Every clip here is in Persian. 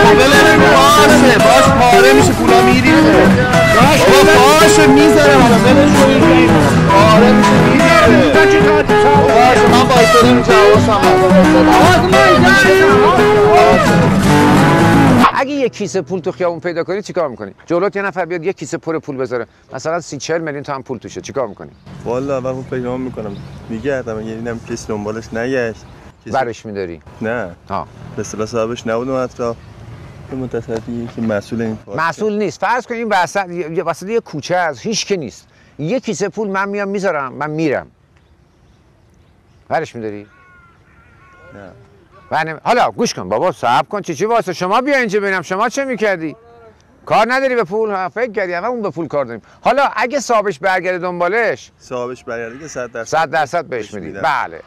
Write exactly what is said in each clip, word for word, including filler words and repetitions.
بلنیم باشه باش پاره میشه پولا میریزه بابا باشه میذارم حالا بلش کنیم پاره میشه میریزه باشه من بایستدم جواسم اگه یک کیسه پول تو خیابون پیدا کنی چیکار میکنی؟ جلوت یه نفر بیاد یک کیسه پر پول بذاره مثلا سی چهل میلیون تومن پول توشه چیکار میکنی؟ والا من پیدا میکنم میگردم اگه اینم کسی دنبالش نگشت برش میداری؟ نه ها به اصطلاح صاحبش نبودم اطراف یه متصدی که مسئول این مسئول نیست فرض کن این وسط وسط یه کوچه از هیچ که نیست یه کیسه پول من میام میذارم من میرم برش میداری؟ نه بنم... حالا گوش کن بابا صبر کن چی چی واسه شما بیا اینجا ببینم شما چه میکردی کار نداری به پول فکر کردی همه اون به پول کار داریم حالا اگه صاحبش برگرده دنبالش صاحبش برگرده که صد درصد صد درصد بهش میدی بله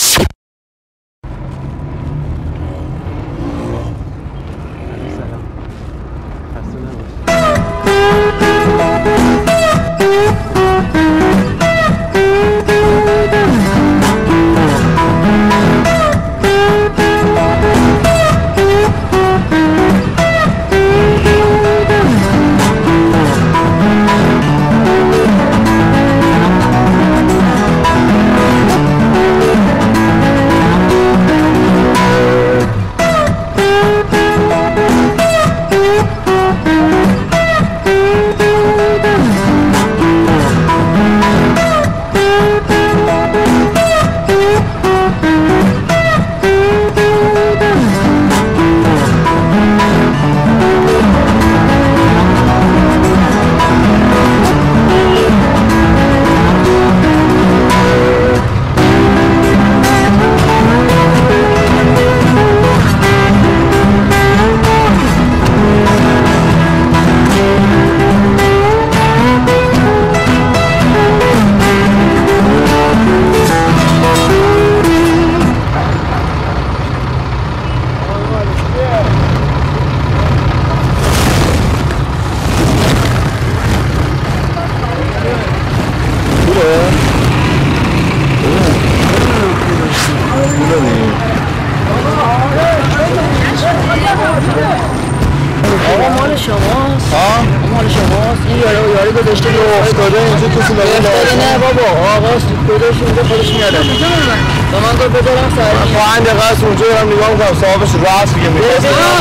صاحبش راست میگه میگه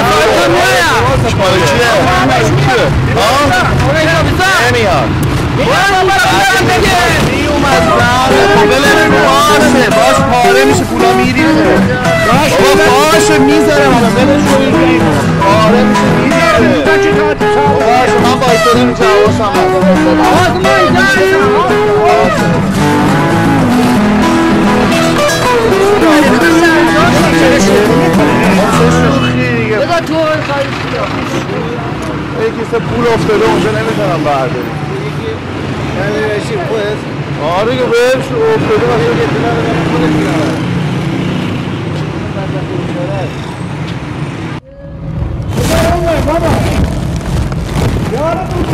نمیاد باش پاره میشه پولا میریزه باشه میذارم حالا بلش کنیم پاره میشه میریزه باشه من بایستدم جواسم بذار تو خواهی یکی سه پول افتاده اونجا نمیتونم برداریم یعنی اشی خودت؟ آره که بهش افتاده واسه یه دونه رو خودت میارم بابا یارم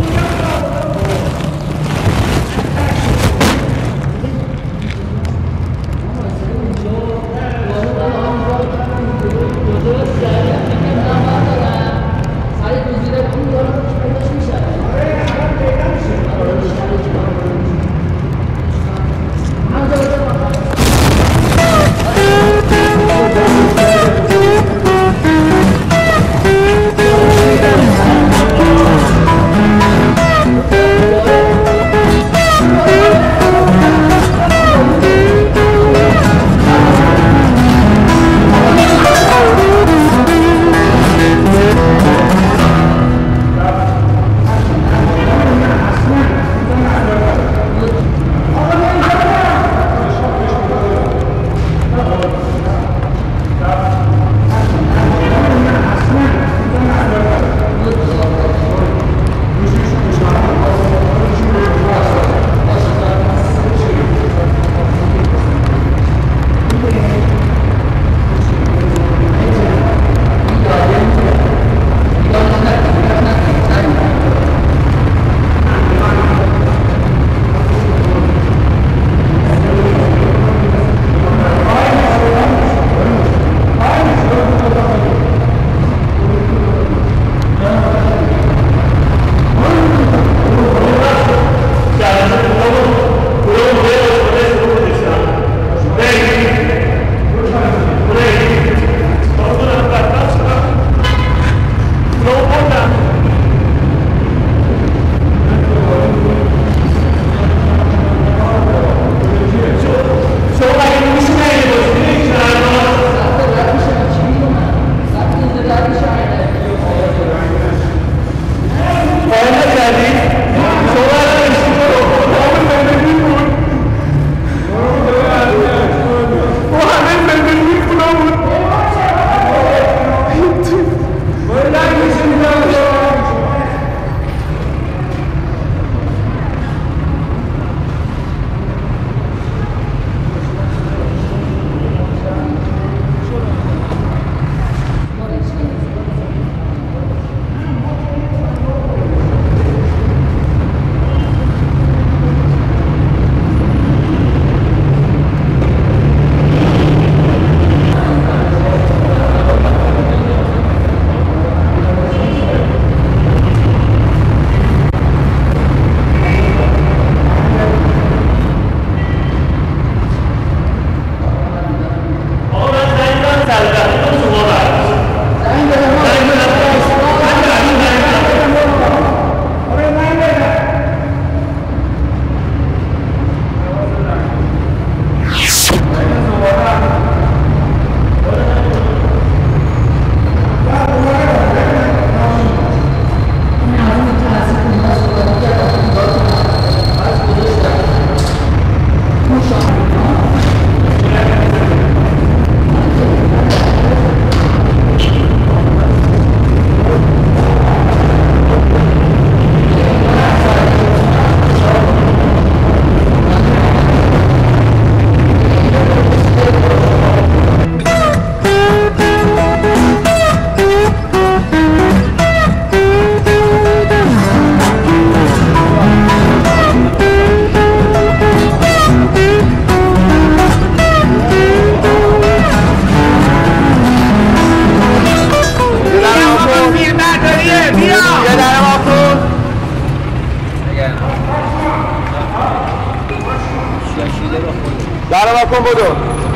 کن بدو.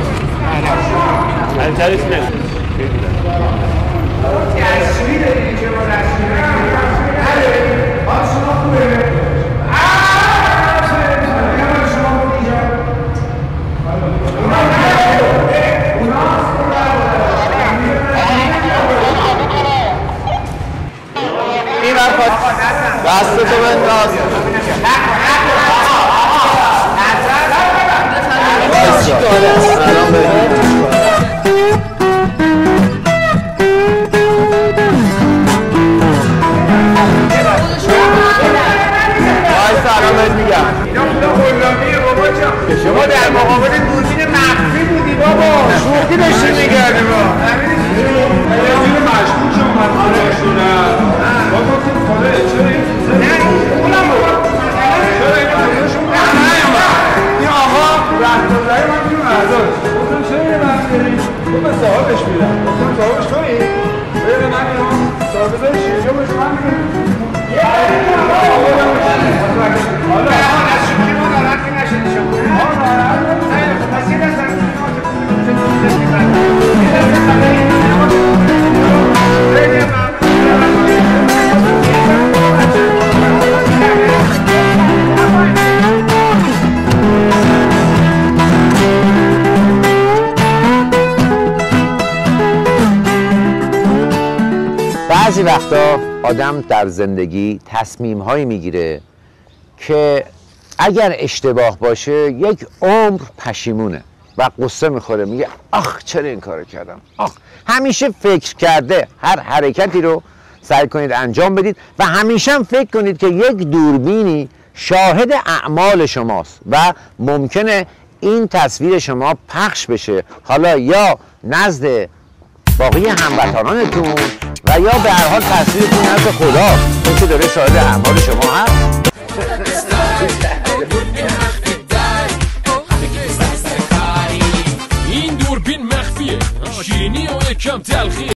این وقت دستتو بنداز. سلام بهت میگم. شما در مقابل دوربین مخفی بودی بابا. شوخی داشتی می‌کردی با. یه مشغول شما مسئله نشونن. با گفتیم خاله چرا این نه اونم چرا این خودشون این آقا رفتارهای من میگم ازاد. گفتم چرا یه من بریم؟ تو به صاحبش میرم. گفتم صاحبش تویی؟ بره من میرم. صاحب زای شیرجا بهش من میرم. حالا از شوخی ما ناراحت که نشدی شما. ما ناراحت پس این دست بعضی وقتا آدم در زندگی تصمیم هایی میگیره که اگر اشتباه باشه یک عمر پشیمونه و قصه میخوره، میگه آخ چرا این کارو کردم. آخ همیشه فکر کرده هر حرکتی رو سعی کنید انجام بدید و همیشه هم فکر کنید که یک دوربینی شاهد اعمال شماست و ممکنه این تصویر شما پخش بشه، حالا یا نزد باقی هموطنانتون و یا به هر حال تصویرتون نزد خدا، این که داره شاهد اعمال شما هست. این دوربین مخفیه، شیرینی و یکم تلخیه.